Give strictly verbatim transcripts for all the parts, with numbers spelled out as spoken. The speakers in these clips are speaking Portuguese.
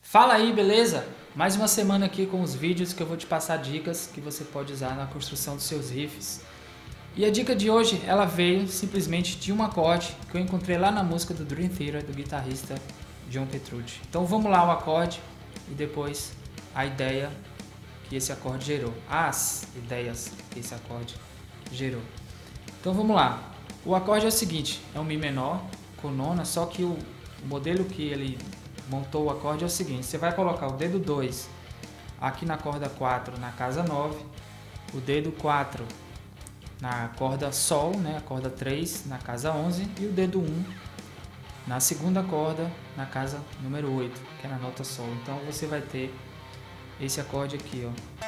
Fala aí, beleza? Mais uma semana aqui com os vídeos que eu vou te passar dicas que você pode usar na construção dos seus riffs. E a dica de hoje, ela veio simplesmente de um acorde que eu encontrei lá na música do Dream Theater, do guitarrista John Petrucci. Então vamos lá o acorde e depois a ideia que esse acorde gerou. As ideias que esse acorde gerou. Então vamos lá. O acorde é o seguinte, é um Mi menor com nona, só que o modelo que ele montou o acorde é o seguinte, você vai colocar o dedo dois aqui na corda quatro na casa nove, o dedo quatro na corda Sol, né, a corda três na casa onze e o dedo um na segunda corda na casa número oito, que é na nota Sol. Então você vai ter esse acorde aqui, ó.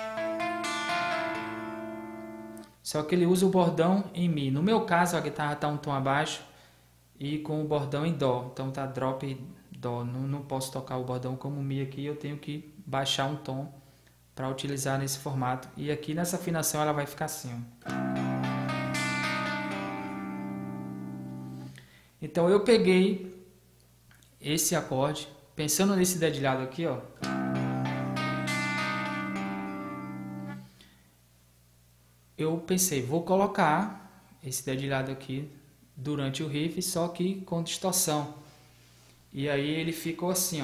Só que ele usa o bordão em Mi. No meu caso a guitarra está um tom abaixo e com o bordão em Dó, então tá drop e Dó. Não, não posso tocar o bordão como Mi aqui, eu tenho que baixar um tom para utilizar nesse formato. E aqui nessa afinação ela vai ficar assim, ó. Então eu peguei esse acorde, pensando nesse dedilhado aqui, ó. Eu pensei, vou colocar esse dedilhado aqui durante o riff, só que com distorção. E aí ele ficou assim, ó.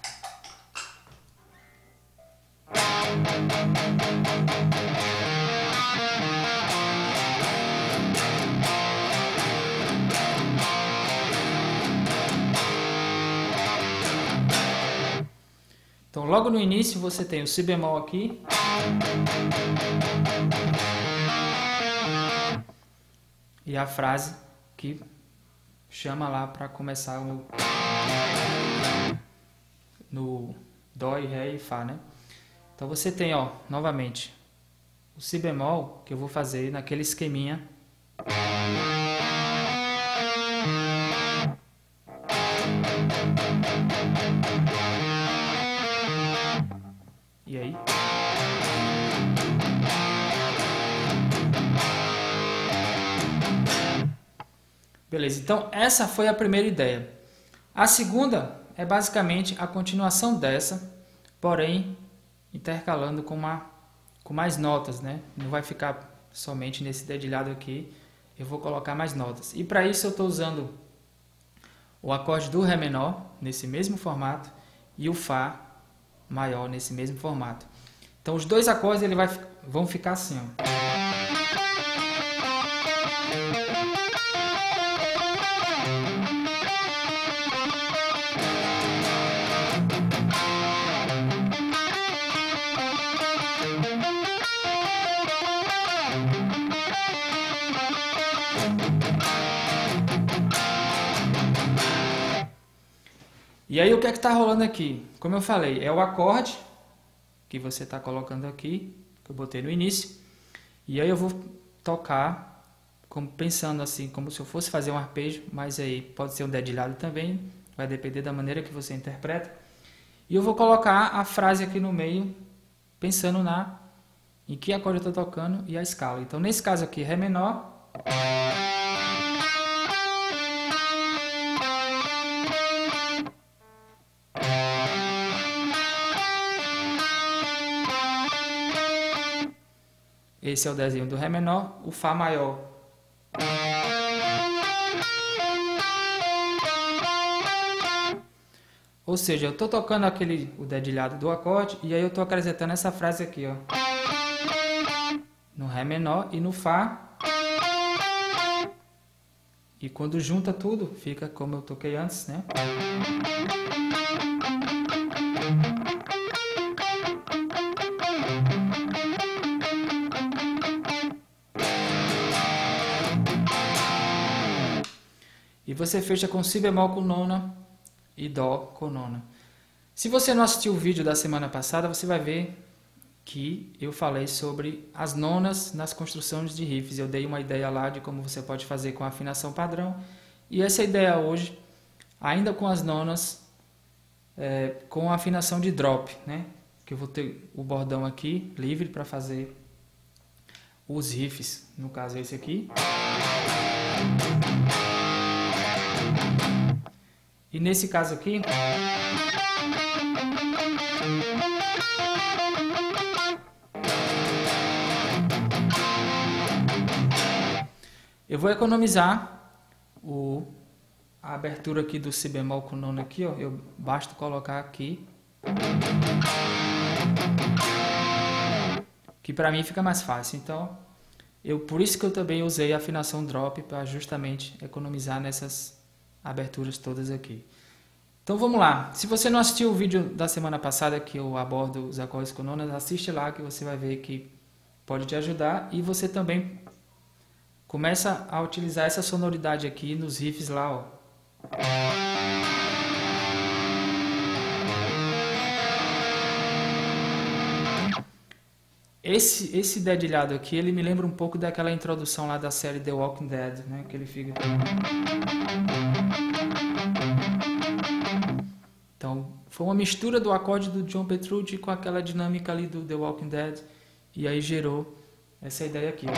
Então logo no início você tem o Si bemol aqui. E a frase que chama lá para começar o, no Dó e Ré e Fá, né? Então você tem, ó, novamente, o Si bemol que eu vou fazer naquele esqueminha. E aí? Beleza, então essa foi a primeira ideia. A segunda é basicamente a continuação dessa, porém intercalando com, uma, com mais notas, né? Não vai ficar somente nesse dedilhado aqui, eu vou colocar mais notas. E para isso eu estou usando o acorde do Ré menor, nesse mesmo formato, e o Fá maior nesse mesmo formato. Então os dois acordes ele vai, vão ficar assim, ó. E aí o que é que está rolando aqui? Como eu falei, é o acorde que você está colocando aqui, que eu botei no início. E aí eu vou tocar, como, pensando assim, como se eu fosse fazer um arpejo, mas aí pode ser um dedilhado também, vai depender da maneira que você interpreta. E eu vou colocar a frase aqui no meio, pensando na em que acorde eu estou tocando e a escala. Então nesse caso aqui, Ré menor. Esse é o desenho do Ré menor, o Fá maior. Ou seja, eu estou tocando aquele, o dedilhado do acorde e aí eu estou acrescentando essa frase aqui, ó. No Ré menor e no Fá. E quando junta tudo, fica como eu toquei antes, né? E você fecha com Si bemol com nona e Dó com nona. Se você não assistiu o vídeo da semana passada, você vai ver que eu falei sobre as nonas nas construções de riffs. Eu dei uma ideia lá de como você pode fazer com a afinação padrão. E essa ideia hoje, ainda com as nonas, é, com a afinação de drop, né? Que eu vou ter o bordão aqui livre para fazer os riffs. No caso esse aqui. E nesse caso aqui, Eu vou economizar o, a abertura aqui do si bemol com nono aqui, ó. Eu basta colocar aqui, que para mim fica mais fácil. Então, eu por isso que eu também usei a afinação drop para justamente economizar nessas aberturas todas aqui. Então vamos lá. Se você não assistiu o vídeo da semana passada que eu abordo os acordes com nonas, assiste lá que você vai ver que pode te ajudar, e você também começa a utilizar essa sonoridade aqui nos riffs lá, ó. Esse, esse dedilhado aqui, ele me lembra um pouco daquela introdução lá da série The Walking Dead, né? Que ele fica... Então, foi uma mistura do acorde do John Petrucci com aquela dinâmica ali do The Walking Dead, e aí gerou essa ideia aqui.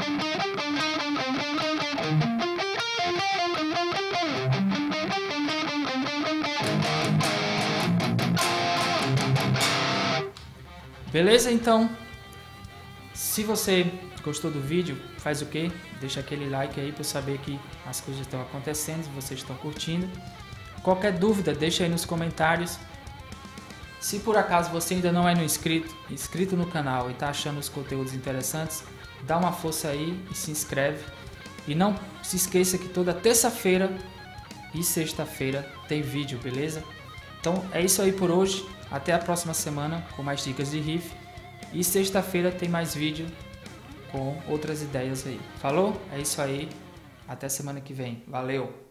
Beleza? Então, se você gostou do vídeo, faz o quê? Deixa aquele like aí para eu saber que as coisas estão acontecendo, vocês estão curtindo. Qualquer dúvida, deixa aí nos comentários. Se por acaso você ainda não é no inscrito, inscrito no canal e está achando os conteúdos interessantes, dá uma força aí e se inscreve. E não se esqueça que toda terça-feira e sexta-feira tem vídeo, beleza? Então é isso aí por hoje. Até a próxima semana com mais dicas de riff. E sexta-feira tem mais vídeo com outras ideias aí. Falou? É isso aí. Até semana que vem. Valeu!